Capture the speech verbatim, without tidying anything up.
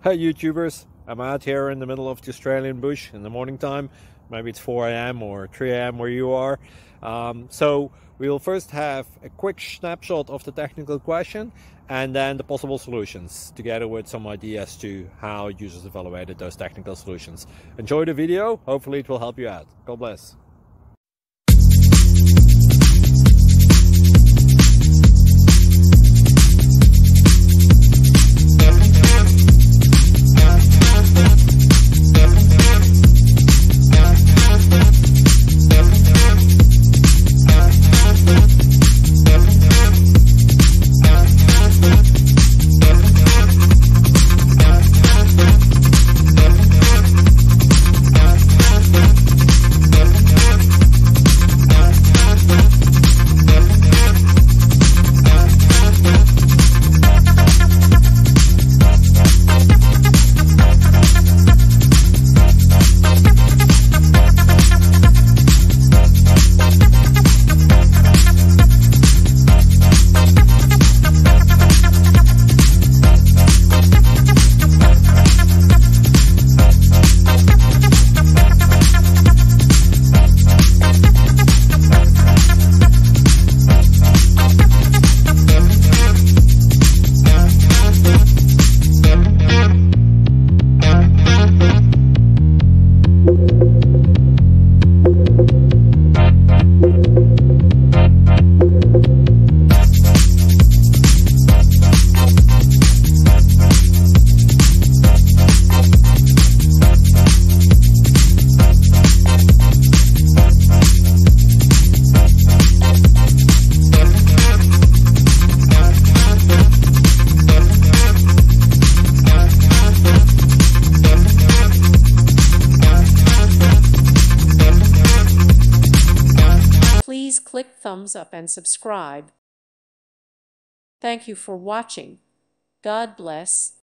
Hey YouTubers, I'm out here in the middle of the Australian bush in the morning time. Maybe it's four A M or three A M where you are. Um, so we'll first have a quick snapshot of the technical question and then the possible solutions, together with some ideas to how users evaluated those technical solutions. Enjoy the video, hopefully it will help you out. God bless. Please click thumbs up and subscribe. Thank you for watching. God bless.